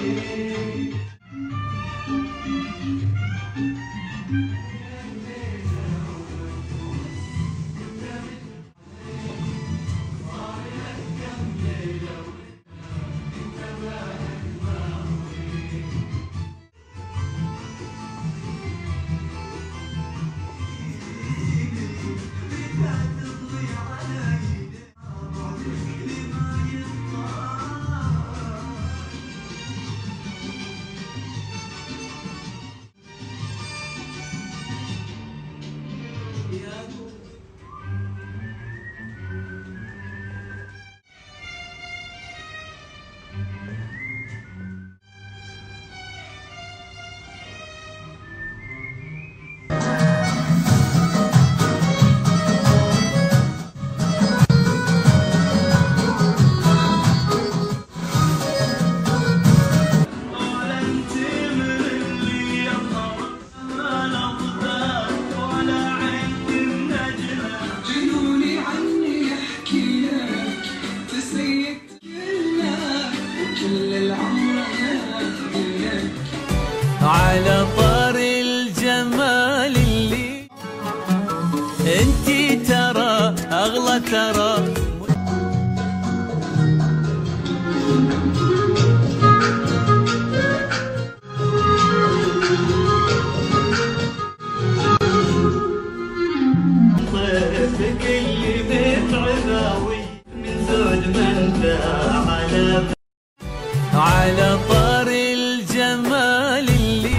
على طار الجمال اللي انتي ترى اغلى ترى. ضيفك اللي بيت عذاوي من زود من ذا على طار الجمال اللي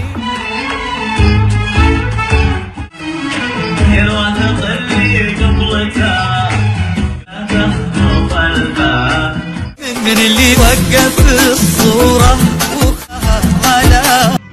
يلوى تطلي قبلتها تخطف الباب من اللي وقف الصورة وخاف على